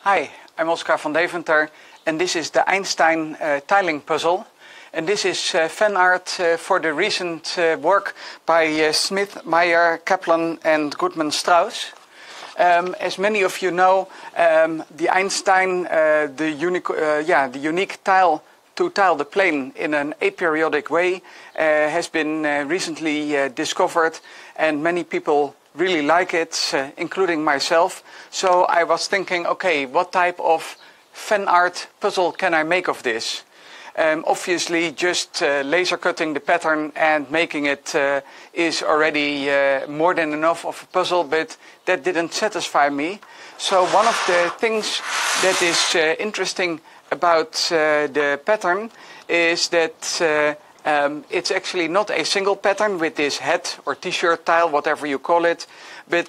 Hi, I'm Oscar van Deventer, and this is the Einstein tiling puzzle. And this is fan art for the recent work by Smith, Meyer, Kaplan, and Goodman Strauss. As many of you know, the Einstein, the unique tile to tile the plane in an aperiodic way has been recently discovered, and many people really like it, including myself. So I was thinking, okay, what type of fan art puzzle can I make of this? Obviously, just laser cutting the pattern and making it is already more than enough of a puzzle, but that didn't satisfy me. So one of the things that is interesting about the pattern is that it's actually not a single pattern with this hat or t-shirt tile, whatever you call it, but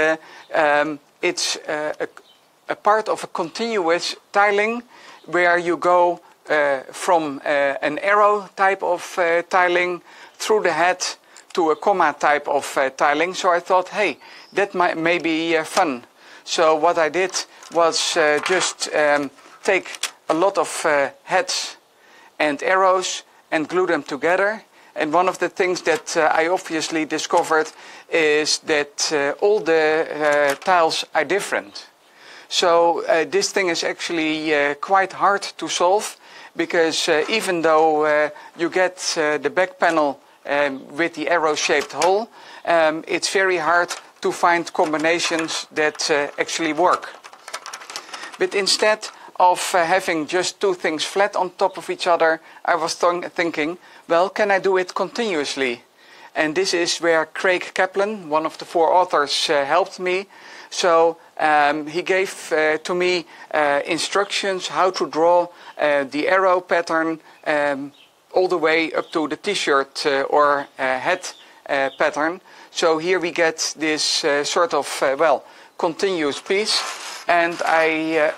it's a part of a continuous tiling where you go from an arrow type of tiling through the hat to a comma type of tiling. So I thought, hey, that may be fun. So what I did was just take a lot of hats and arrows and glue them together. And one of the things that I obviously discovered is that all the tiles are different. So this thing is actually quite hard to solve, because even though you get the back panel with the arrow-shaped hole, it's very hard to find combinations that actually work. But instead of having just two things flat on top of each other, I was thinking, well, can I do it continuously? And this is where Craig Kaplan, one of the four authors, helped me. So he gave to me instructions how to draw the arrow pattern all the way up to the t-shirt or hat pattern. So here we get this sort of, continuous piece. And I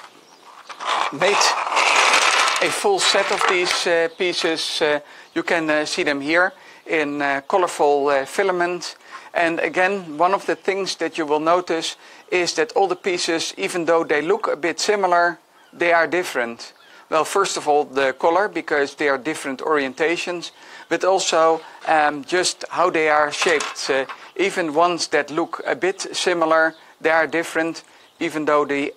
made a full set of these pieces. You can see them here in colorful filament. And again, one of the things that you will notice is that all the pieces, even though they look a bit similar, they are different. Well, first of all, the color, because they are different orientations, but also just how they are shaped. Even ones that look a bit similar, they are different, even though they,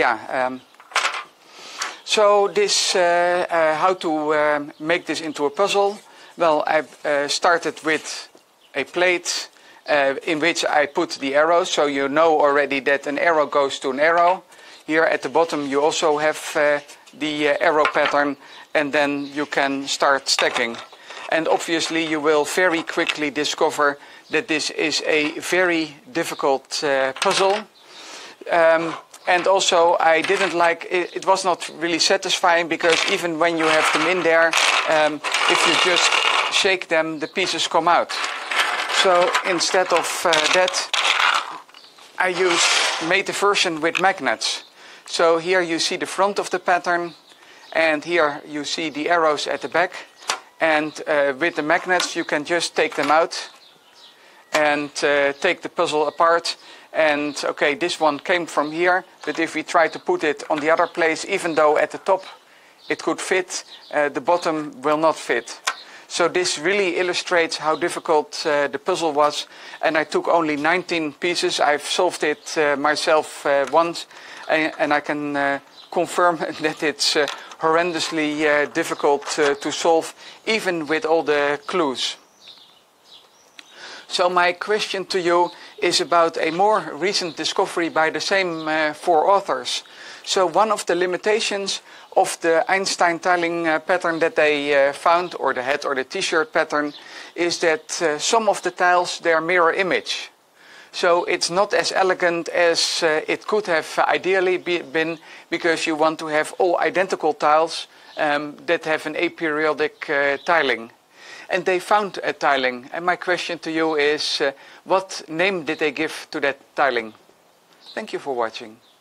So this, how to make this into a puzzle? Well, I started with a plate in which I put the arrows, so you know already that an arrow goes to an arrow. Here at the bottom you also have the arrow pattern, and then you can start stacking. And obviously you will very quickly discover that this is a very difficult puzzle. And also I didn't like it, it was not really satisfying, because even when you have them in there, if you just shake them, the pieces come out. So instead of that, I made the version with magnets. So here you see the front of the pattern, and here you see the arrows at the back. And with the magnets you can just take them out and take the puzzle apart. And okay, this one came from here, but if we try to put it on the other place, even though at the top it could fit, the bottom will not fit. So this really illustrates how difficult the puzzle was, and I took only 19 pieces. I've solved it myself once, and I can confirm that it's horrendously difficult to solve, even with all the clues. So my question to you is about a more recent discovery by the same four authors. So one of the limitations of the Einstein tiling pattern that they found, or the hat or the t-shirt pattern, is that some of the tiles, they are mirror image. So it's not as elegant as it could have ideally been, because you want to have all identical tiles that have an aperiodic tiling. And they found a tiling. And my question to you is, what name did they give to that tiling? Thank you for watching.